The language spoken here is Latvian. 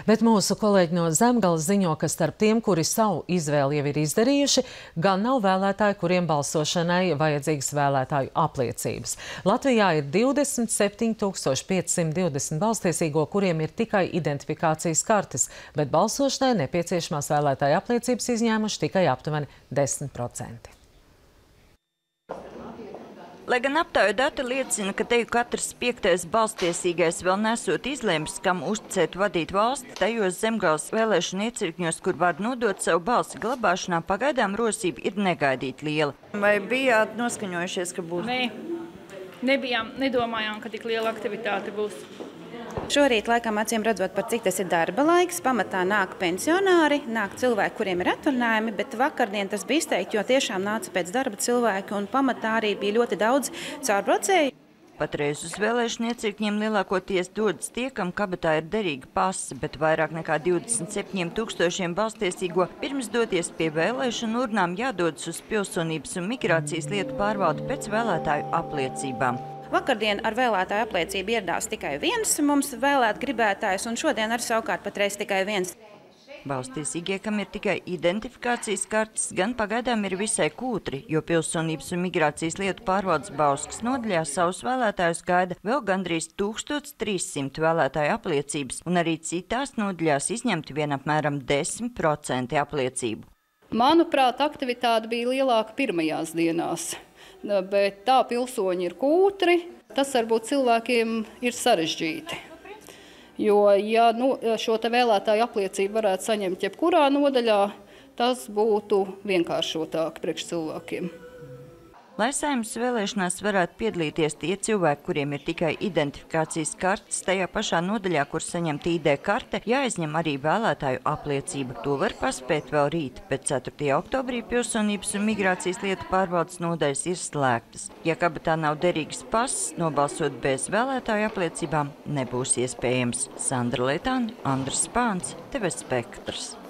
Bet mūsu kolēģi no Zemgales ziņo, ka starp tiem, kuri savu izvēli jau ir izdarījuši, gan nav vēlētāji, kuriem balsošanai vajadzīgas vēlētāju apliecības. Latvijā ir 27 520 balstiesīgo, kuriem ir tikai identifikācijas kartes, bet balsošanai nepieciešamās vēlētāju apliecības izņēmuši tikai aptuveni 10%. Lai gan aptauju dati liecina, ka te katrs 5. balstiesīgais vēl nesot izlēmis, kam uzticēt vadīt valsti, tajos Zemgales vēlēšanu iecirkņos, kur var nodot savu balsi glabāšanā, pagaidām rosība ir negaidīt liela. Vai bijāt noskaņojušies, ka būs? Nē, nebijām, nedomājām, ka tik liela aktivitāte būs. Šorīt, laikam, acīm redzot, par cik tas ir darba laiks, pamatā nāk pensionāri, nāk cilvēki, kuriem ir atvaļinājumi, bet vakardien tas bija izteikti, jo tiešām nāca pēc darba cilvēki un pamatā arī bija ļoti daudz caurbraucēju. Patreiz uz vēlēšanu iecirkņiem lielākoties dodas tie, kam kabatā ir derīga pase, bet vairāk nekā 27 000 balstiesīgo pirms doties pie vēlēšanu urnām jādodas uz Pilsonības un migrācijas lietu pārvaldi pēc vēlētāju apliecībām. Vakardien ar vēlētāju apliecību ieradās tikai viens mums vēlēt gribētājs, un šodien ar savukārt patreiz tikai viens. Balstiesīgie, kam ir tikai identifikācijas kartes, gan pagaidām ir visai kūtri, jo Pilsonības un migrācijas lietu pārvaldes Bauskas nodaļā savus vēlētājus gaida vēl gandrīz 1300 vēlētāju apliecības, un arī citās nodaļās izņemti vien apmēram 10% apliecību. Manuprāt, aktivitāte bija lielāka pirmajās dienās. Bet tā pilsoņi ir kūtri, tas varbūt cilvēkiem ir sarežģīti. Jo, ja šo te vēlētāju apliecību varētu saņemt jebkurā nodaļā, tas būtu vienkāršotāk priekš cilvēkiem. Lai Saeimas vēlēšanās varētu piedalīties tie cilvēki, kuriem ir tikai identifikācijas kartes, tajā pašā nodaļā, kur saņemt ID karte, jāizņem arī vēlētāju apliecība. To var paspēt vēl rīt, bet 4. oktobrī Pilsonības un migrācijas lietu pārvaldes nodaļas ir slēgtas. Ja kabatā nav derīgas pases, nobalsot bez vēlētāju apliecībām nebūs iespējams. Sandra Letāne, Andris Spāns, TV Spektrs.